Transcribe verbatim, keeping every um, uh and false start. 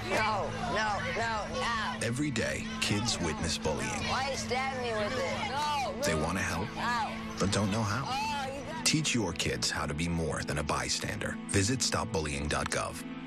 No, no, no, no. Every day, kids witness bullying. Why you stab me with it? No. They want to help, Ow. but don't know how. Oh, you got... Teach your kids how to be more than a bystander. Visit Stop Bullying dot gov.